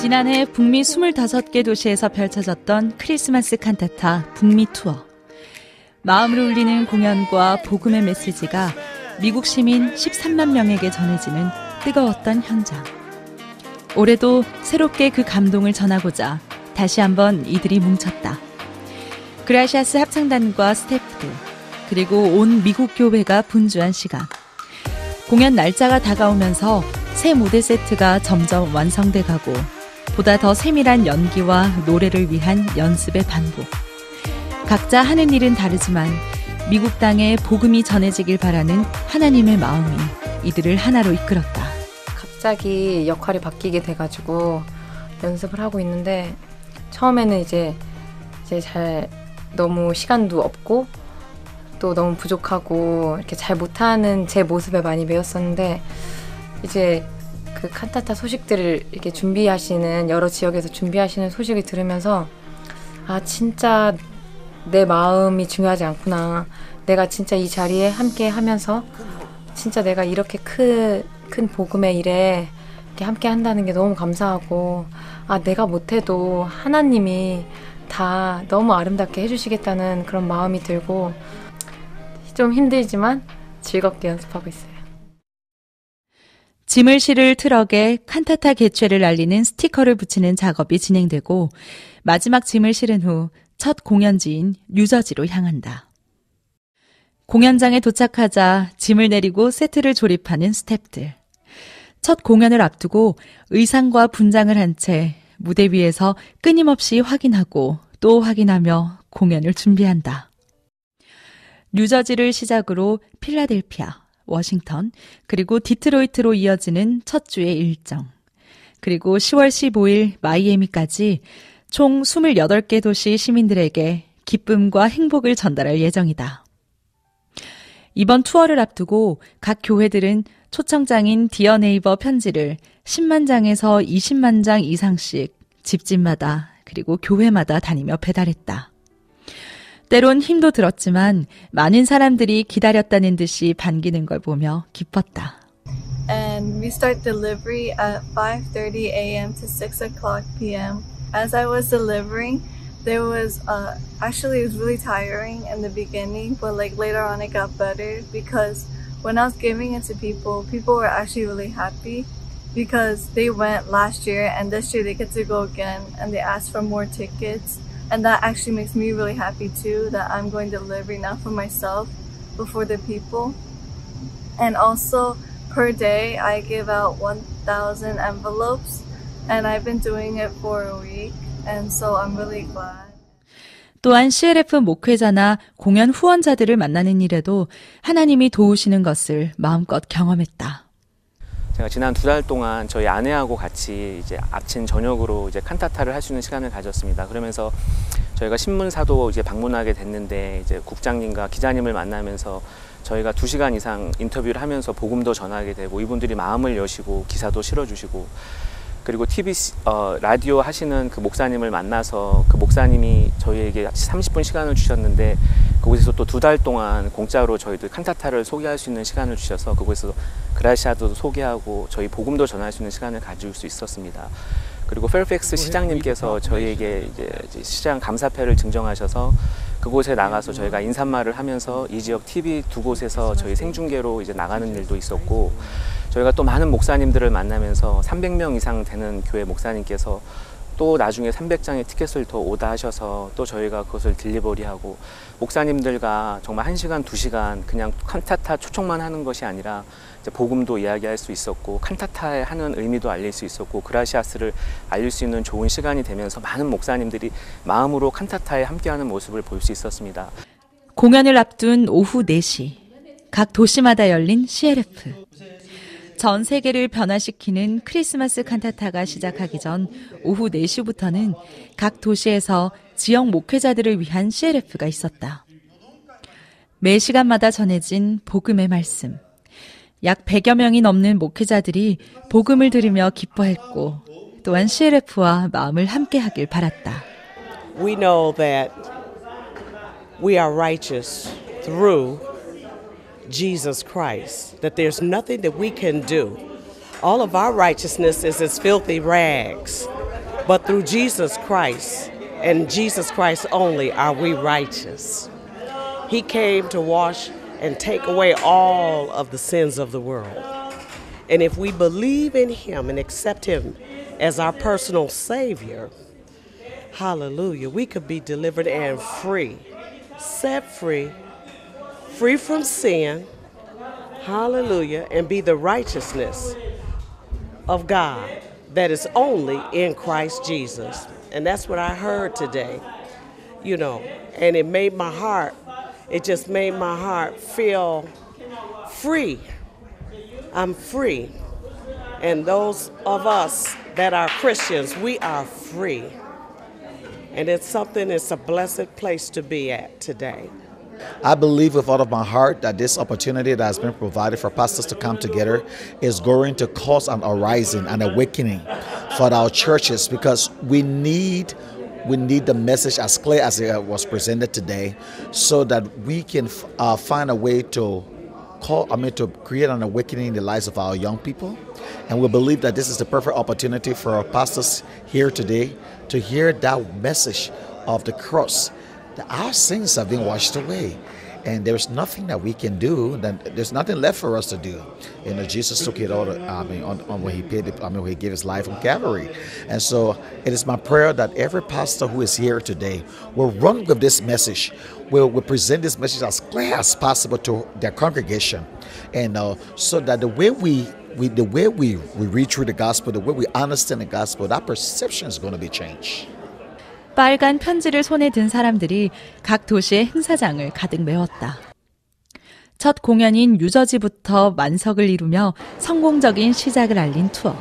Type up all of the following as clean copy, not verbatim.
지난해 북미 25개 도시에서 펼쳐졌던 크리스마스 칸타타 북미 투어. 마음을 울리는 공연과 복음의 메시지가 미국 시민 13만 명에게 전해지는 뜨거웠던 현장. 올해도 새롭게 그 감동을 전하고자 다시 한번 이들이 뭉쳤다. 그라시아스 합창단과 스태프들, 그리고 온 미국 교회가 분주한 시간. 공연 날짜가 다가오면서 새 무대 세트가 점점 완성돼 가고 보다 더 세밀한 연기와 노래를 위한 연습의 반복. 각자 하는 일은 다르지만 미국 땅에 복음이 전해지길 바라는 하나님의 마음이 이들을 하나로 이끌었다. 갑자기 역할이 바뀌게 돼가지고 연습을 하고 있는데 처음에는 이제 잘 너무 시간도 없고 또 너무 부족하고 이렇게 잘 못하는 제 모습에 많이 배웠었는데 이제 그 칸타타 소식들을 이렇게 준비하시는 여러 지역에서 준비하시는 소식을 들으면서 아 진짜 내 마음이 중요하지 않구나. 내가 진짜 이 자리에 함께 하면서 진짜 내가 이렇게 큰 복음의 일에 이렇게 함께 한다는 게 너무 감사하고 아 내가 못해도 하나님이 다 너무 아름답게 해주시겠다는 그런 마음이 들고 좀 힘들지만 즐겁게 연습하고 있어요. 짐을 실을 트럭에 칸타타 개최를 알리는 스티커를 붙이는 작업이 진행되고 마지막 짐을 실은 후 첫 공연지인 뉴저지로 향한다. 공연장에 도착하자 짐을 내리고 세트를 조립하는 스태프들. 첫 공연을 앞두고 의상과 분장을 한 채 무대 위에서 끊임없이 확인하고 또 확인하며 공연을 준비한다. 뉴저지를 시작으로 필라델피아, 워싱턴, 그리고 디트로이트로 이어지는 첫 주의 일정. 그리고 10월 15일 마이애미까지 총 28개 도시 시민들에게 기쁨과 행복을 전달할 예정이다. 이번 투어를 앞두고 각 교회들은 초청장인 디어 네이버 편지를 10만 장에서 20만 장 이상씩 집집마다 그리고 교회마다 다니며 배달했다. 때론 힘도 들었지만 많은 사람들이 기다렸다는 듯이 반기는 걸 보며 기뻤다. And we start delivery at 5:30 a.m. to 6 o'clock p.m. As I was delivering, there was actually it was really tiring in the beginning, but like later on it got better because when I was giving it to people were actually really happy because they went last year and this year they get to go again and they asked for more tickets. And that actually makes me really happy too, that I'm going to deliver not for myself, but for the people. And also, per day, I give out 1,000 envelopes, and I've been doing it for a week, and so I'm really glad. 또한 CLF 목회자나 공연 후원자들을 만나는 일에도 하나님이 도우시는 것을 마음껏 경험했다. 제가 지난 2달 동안 저희 아내하고 같이 이제 아침 저녁으로 이제 칸타타를 할 수 있는 시간을 가졌습니다. 그러면서 저희가 신문사도 이제 방문하게 됐는데 이제 국장님과 기자님을 만나면서 저희가 2시간 이상 인터뷰를 하면서 복음도 전하게 되고 이분들이 마음을 여시고 기사도 실어주시고 그리고 TV 라디오 하시는 그 목사님을 만나서 그 목사님이 저희에게 30분 시간을 주셨는데 그곳에서 또 2달 동안 공짜로 저희들 칸타타를 소개할 수 있는 시간을 주셔서 그곳에서 그라시아도 소개하고 저희 복음도 전할 수 있는 시간을 가질 수 있었습니다. 그리고 펠팩스 시장님께서 저희에게 이제 시장 감사패를 증정하셔서 그곳에 나가서 저희가 인사말을 하면서 이 지역 TV 2곳에서 저희 생중계로 이제 나가는 일도 있었고 저희가 또 많은 목사님들을 만나면서 300명 이상 되는 교회 목사님께서 또 나중에 300장의 티켓을 더 오다하셔서 또 저희가 그것을 딜리버리하고 목사님들과 정말 1시간, 2시간 그냥 칸타타 초청만 하는 것이 아니라 이제 복음도 이야기할 수 있었고 칸타타에 하는 의미도 알릴 수 있었고 그라시아스를 알릴 수 있는 좋은 시간이 되면서 많은 목사님들이 마음으로 칸타타에 함께하는 모습을 볼 수 있었습니다. 공연을 앞둔 오후 4시 각 도시마다 열린 CLF. 전 세계를 변화시키는 크리스마스 칸타타가 시작하기 전 오후 4시부터는 각 도시에서 지역 목회자들을 위한 CLF가 있었다. 매 시간마다 전해진 복음의 말씀. 약 100여 명이 넘는 목회자들이 복음을 들으며 기뻐했고 또한 CLF와 마음을 함께하길 바랐다. We know that we are righteous through Jesus Christ, that there's nothing that we can do. All of our righteousness is as filthy rags. But through Jesus Christ and Jesus Christ only are we righteous. He came to wash and take away all of the sins of the world. And if we believe in him and accept him as our personal Savior, hallelujah, we could be delivered and free, set free, free from sin, hallelujah, and be the righteousness of God that is only in Christ Jesus. And that's what I heard today, you know, and it just made my heart feel free. I'm free. And those of us that are Christians, we are free. And it's a blessed place to be at today. I believe with all of my heart that this opportunity that has been provided for pastors to come together is going to cause an arising, an awakening for our churches, because we need the message as clear as it was presented today, so that we can find a way to create an awakening in the lives of our young people. And we believe that this is the perfect opportunity for our pastors here today to hear that message of the cross, that our sins have been washed away. And there's nothing that we can do. There's nothing left for us to do. You know, Jesus took it all. When he when he gave his life on Calvary. And so it is my prayer that every pastor who is here today will run with this message, will present this message as clear as possible to their congregation, and so that the way we read through the gospel, the way we understand the gospel, that perception is going to be changed. 빨간 편지를 손에 든 사람들이 각 도시의 행사장을 가득 메웠다. 첫 공연인 뉴저지부터 만석을 이루며 성공적인 시작을 알린 투어.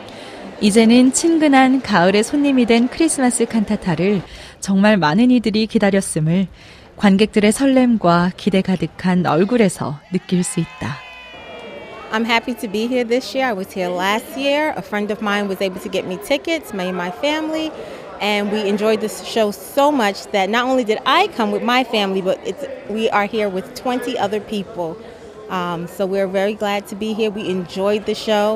이제는 친근한 가을의 손님이 된 크리스마스 칸타타를 정말 많은 이들이 기다렸음을 관객들의 설렘과 기대 가득한 얼굴에서 느낄 수 있다. I'm happy to be here this year. I was here last year. A friend of mine was able to get me tickets, me and my family. And we enjoyed this show so much that not only did I come with my family, but we are here with 20 other people. So we're very glad to be here. We enjoyed the show.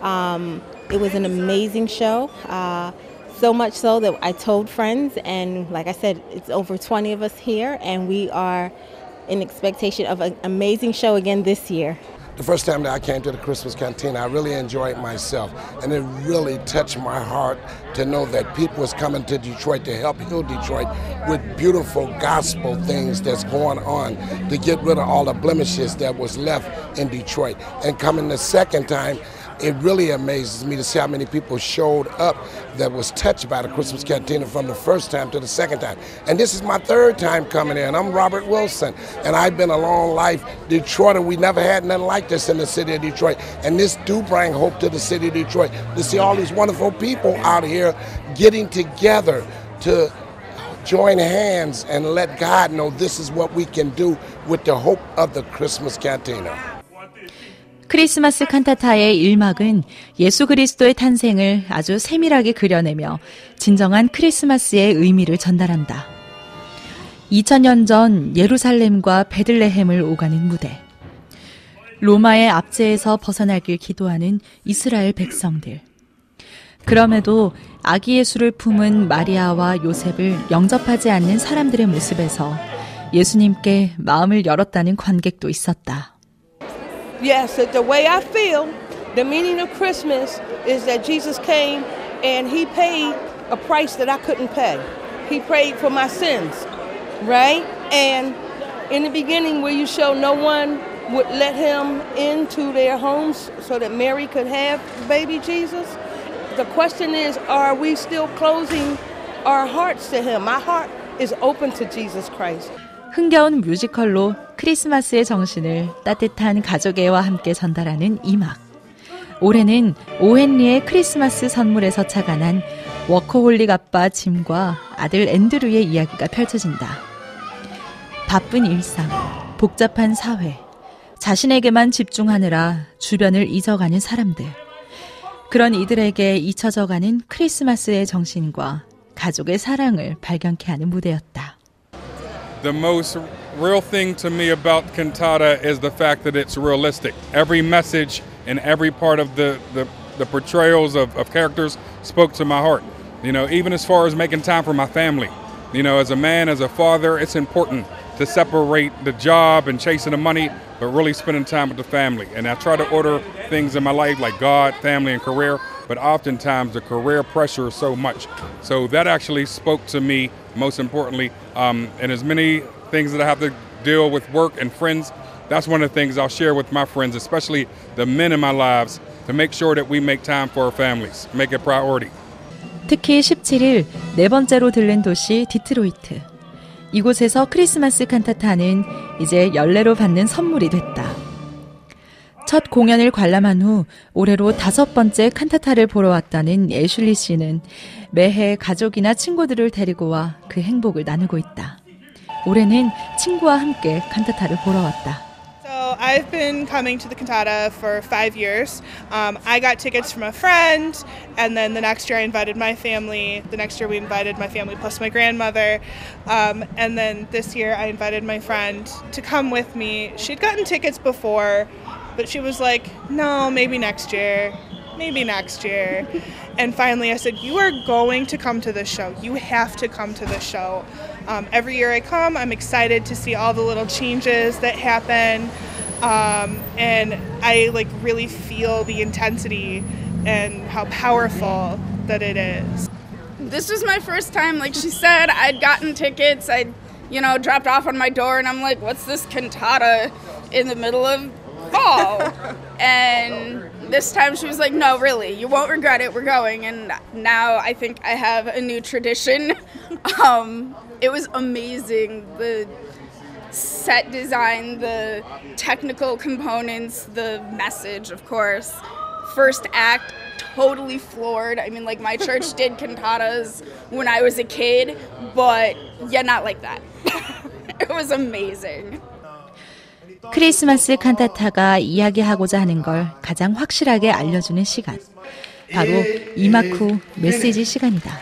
It was an amazing show. So much so that I told friends, and like I said, it's over 20 of us here, and we are in expectation of an amazing show again this year. The first time that I came to the Christmas Cantina, I really enjoyed myself, and it really touched my heart to know that people was coming to Detroit to help heal Detroit with beautiful gospel things that's going on to get rid of all the blemishes that was left in Detroit. And coming the second time, it really amazes me to see how many people showed up that was touched by the Christmas Cantina from the first time to the second time. And this is my third time coming in. I'm Robert Wilson, and I've been a long life Detroit, and we never had nothing like this in the city of Detroit. And this do bring hope to the city of Detroit, to see all these wonderful people out here getting together to join hands and let God know this is what we can do with the hope of the Christmas Cantina. 크리스마스 칸타타의 1막은 예수 그리스도의 탄생을 아주 세밀하게 그려내며 진정한 크리스마스의 의미를 전달한다. 2000년 전 예루살렘과 베들레헴을 오가는 무대. 로마의 압제에서 벗어나길 기도하는 이스라엘 백성들. 그럼에도 아기 예수를 품은 마리아와 요셉을 영접하지 않는 사람들의 모습에서 예수님께 마음을 열었다는 관객도 있었다. Yes, the way I feel, the meaning of Christmas is that Jesus came and he paid a price that I couldn't pay. He paid for my sins, right? And in the beginning where you show no one would let him into their homes so that Mary could have baby Jesus, the question is, are we still closing our hearts to him? My heart is open to Jesus Christ. 흥겨운 뮤지컬로 크리스마스의 정신을 따뜻한 가족애와 함께 전달하는 이막. 올해는 오헨리의 크리스마스 선물에서 착안한 워커홀릭 아빠 짐과 아들 앤드류의 이야기가 펼쳐진다. 바쁜 일상, 복잡한 사회, 자신에게만 집중하느라 주변을 잊어가는 사람들. 그런 이들에게 잊혀져가는 크리스마스의 정신과 가족의 사랑을 발견케 하는 무대였다. The most real thing to me about cantata is the fact that it's realistic. Every message and every part of the portrayals of characters spoke to my heart. You know, even as far as making time for my family. You know, as a man, as a father, it's important to separate the job and chasing the money, but really spending time with the family. And I try to order things in my life like God, family, and career, but oftentimes the career pressure is so much. So that actually spoke to me, most importantly, and as many things that I have to deal with work and friends, that's one of the things I'll share with my friends, especially the men in my lives, to make sure that we make time for our families, make it a priority. 특히 17일 네 번째로 들른 도시 디트로이트. 이곳에서 크리스마스 칸타타는 이제 연례로 받는 선물이 됐다. 첫 공연을 관람한 후 올해로 5번째 칸타타를 보러 왔다는 애슐리 씨는 매해 가족이나 친구들을 데리고 와 그 행복을 나누고 있다. 올해는 친구와 함께 칸타타를 보러 왔다. So I've been coming to the cantata for 5 years. I got tickets from a friend, and then the next year I invited my family. The next year we invited my family plus my grandmother. And then this year I invited my friend to come with me. She'd gotten tickets before, but she was like, no, maybe next year. Maybe next year. And finally I said, you are going to come to this show. You have to come to this show. Every year I come, I'm excited to see all the little changes that happen. And I like really feel the intensity and how powerful that it is. This was my first time, like she said. I'd gotten tickets, I'd, dropped off on my door, and I'm like, what's this cantata in the middle of fall? And this time she was like, no, really, you won't regret it, we're going. And now I think I have a new tradition. It was amazing. The set design, the technical components, the message, of course. First act, totally floored. I mean, like, my church did cantatas when I was a kid, but yeah, not like that. It was amazing. 크리스마스 칸타타가 이야기하고자 하는 걸 가장 확실하게 알려주는 시간. 바로 이막 후 메시지 시간이다.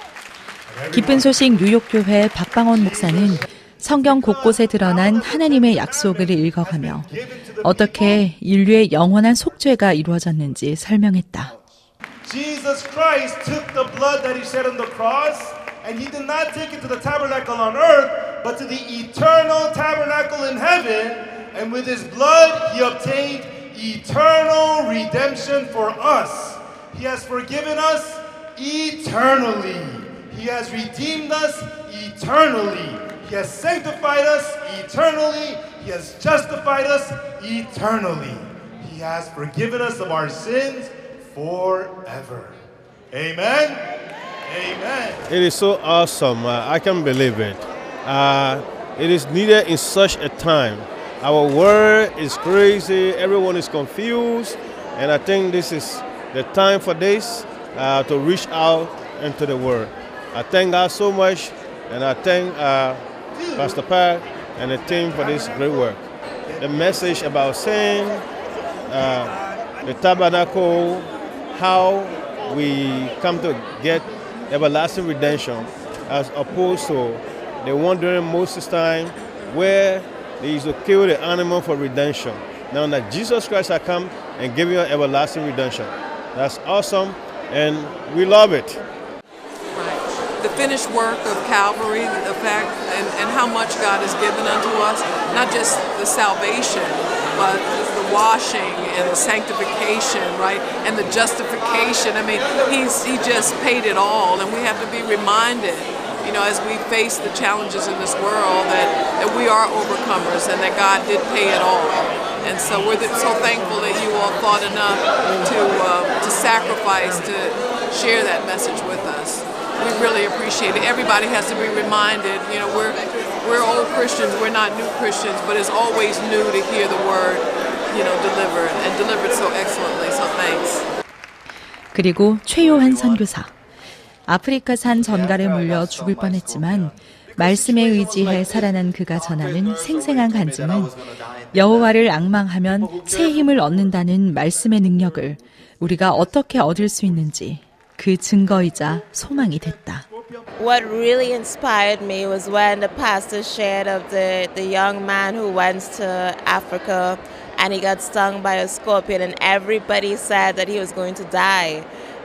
기쁜 소식 뉴욕교회 박방원 목사는 성경 곳곳에 드러난 하나님의 약속을 읽어가며 어떻게 인류의 영원한 속죄가 이루어졌는지 설명했다. Jesus Christ took the blood that he shed on the cross and he did not take it to the tabernacle on earth but to the eternal tabernacle in heaven, and with his blood he obtained eternal redemption for us. He has forgiven us eternally. He has redeemed us eternally. He has sanctified us eternally. He has justified us eternally. He has forgiven us of our sins forever. Amen. Amen. It is so awesome. I can't believe it. It is needed in such a time. Our world is crazy. Everyone is confused. And I think this is the time for this to reach out into the world. I thank God so much, and I thank Pastor Pat and the team for this great work. The message about sin, the tabernacle, how we come to get everlasting redemption, as opposed to the one during Moses' time where they used to kill the animal for redemption. Now that Jesus Christ has come and given you everlasting redemption. That's awesome, and we love it. The finished work of Calvary, the fact and how much God has given unto us, not just the salvation, but the washing and the sanctification, right, and the justification. I mean, he just paid it all, and we have to be reminded, as we face the challenges in this world, that we are overcomers and that God did pay it all. And so we're so thankful that you all thought enough to sacrifice to share that message with us. We really appreciate it. Everybody has to be reminded, we're old Christians, we're not new Christians, but it's always new to hear the word, delivered, and delivered so excellently, so thanks. 그리고 최요한 선교사. 아프리카산 전갈에 물려 죽을 뻔했지만 말씀에 의지해 살아난 그가 전하는 생생한 간증은 여호와를 앙망하면 새 힘을 얻는다는 말씀의 능력을 우리가 어떻게 얻을 수 있는지 그 증거이자 소망이 됐다. What really inspired me was when the pastor shared of the young man who went to Africa and he got stung by a scorpion and everybody said that he was going to die.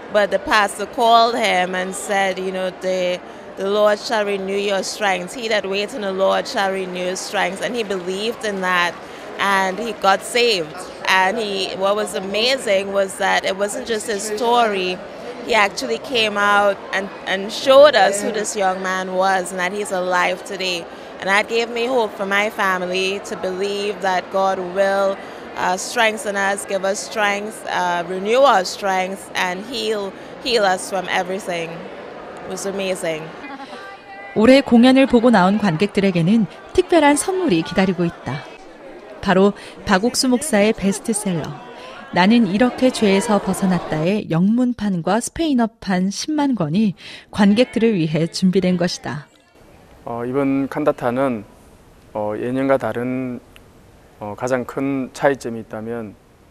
but the pastor called him and said, you know, the Lord shall renew your strength. He that waits on the Lord shall renew his strength. And he believed in that, and he got saved. And what was amazing was that it wasn't just his story. He actually came out and showed us who this young man was and that he's alive today. And that gave me hope for my family to believe that God will strengthen us, give us strength, renew our strength, and heal us from everything. It was amazing. 올해 공연을 보고 나온 관객들에게는 특별한 선물이 기다리고 있다. 바로 박옥수 목사의 베스트셀러 나는 이렇게 죄에서 벗어났다의 영문판과 스페인어판 10만 권이 관객들을 위해 준비된 것이다. 이번 칸타타는 예년과 다른 가장 큰 차이점이 있다면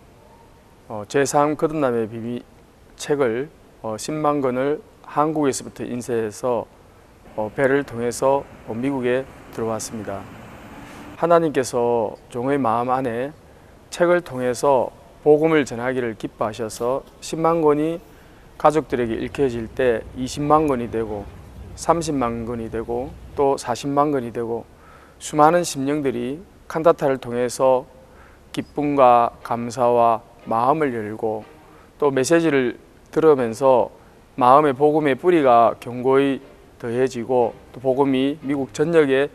제3 거듭남의 비밀 책을 10만 권을 한국에서부터 인쇄해서 배를 통해서 미국에 들어왔습니다. 하나님께서 종의 마음 안에 책을 통해서 복음을 전하기를 기뻐하셔서 10만 권이 가족들에게 읽혀질 때 20만 권이 되고 30만 권이 되고 또 40만 권이 되고 수많은 심령들이 칸타타를 통해서 기쁨과 감사와 마음을 열고 또 메시지를 들으면서 마음의 복음의 뿌리가 견고히 더해지고 또 복음이 미국 전역에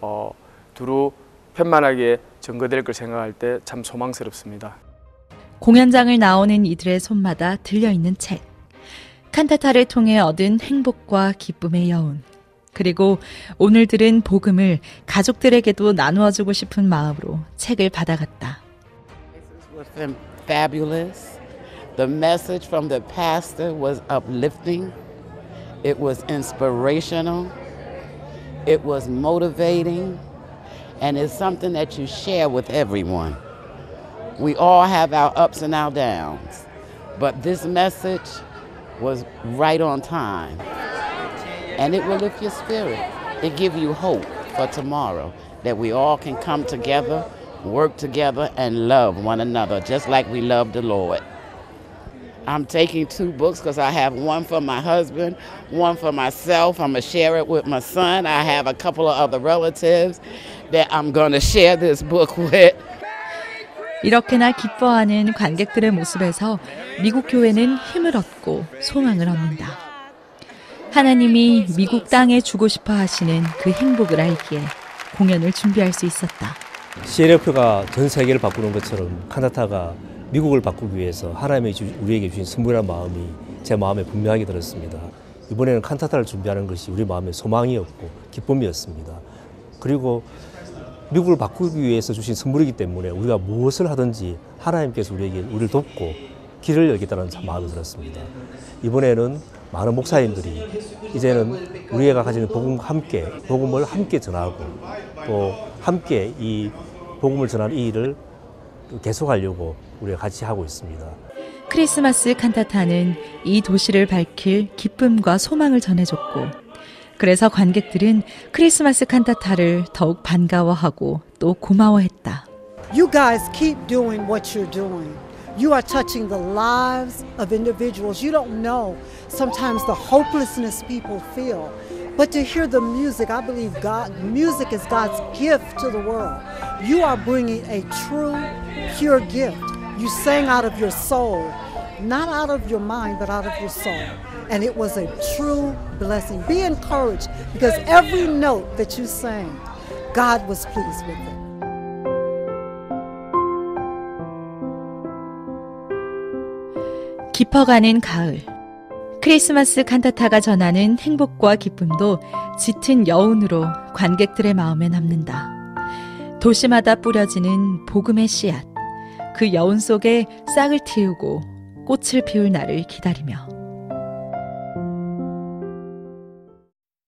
두루 편만하게 전거될 걸 생각할 때 참 소망스럽습니다. 공연장을 나오는 이들의 손마다 들려있는 책. 칸타타를 통해 얻은 행복과 기쁨의 여운. 그리고 오늘 들은 복음을 가족들에게도 나누어주고 싶은 마음으로 책을 받아갔다. It was fabulous. The message from the pastor was uplifting. It was inspirational. It was motivating. And it's something that you share with everyone. We all have our ups and our downs, but this message was right on time. And it will lift your spirit. It gives you hope for tomorrow, that we all can come together, work together, and love one another, just like we love the Lord. I'm taking 2 books because I have one for my husband, one for myself. I'm going to share it with my son. I have a couple of other relatives that I'm going to share this book with. 이렇게나 기뻐하는 관객들의 모습에서 미국 교회는 힘을 얻고 소망을 얻는다. 하나님이 미국 땅에 주고 싶어 하시는 그 행복을 알기에 공연을 준비할 수 있었다. CLF가 전 세계를 바꾸는 것처럼 칸타타가 미국을 바꾸기 위해서 하나님이 우리에게 주신 선물이라는 마음이 제 마음에 분명하게 들었습니다. 이번에는 칸타타를 준비하는 것이 우리 마음의 소망이었고 기쁨이었습니다. 그리고 미국을 바꾸기 위해서 주신 선물이기 때문에 우리가 무엇을 하든지 하나님께서 우리를 돕고 길을 열겠다는 마음이 들었습니다. 이번에는 많은 목사님들이 이제는 우리가 가지는 복음을 함께 전하고 또 함께 이 복음을 전하는 이 일을 계속하려고 우리가 같이 하고 있습니다. 크리스마스 칸타타는 이 도시를 밝힐 기쁨과 소망을 전해줬고 그래서 관객들은 크리스마스 칸타타를 더욱 반가워하고 또 고마워했다. You guys keep doing what you're doing. You are touching the lives of individuals. You don't know sometimes the hopelessness people feel. But to hear the music, I believe music is God's gift to the world. You are bringing a true, pure gift. You sang out of your soul, not out of your mind, but out of your soul. And it was a true blessing. Be encouraged because every note that you sang, God was pleased with it. 깊어가는 가을. 크리스마스 칸타타가 전하는 행복과 기쁨도 짙은 여운으로 관객들의 마음에 남는다. 도시마다 뿌려지는 복음의 씨앗. 그 여운 속에 싹을 틔우고 꽃을 피울 날을 기다리며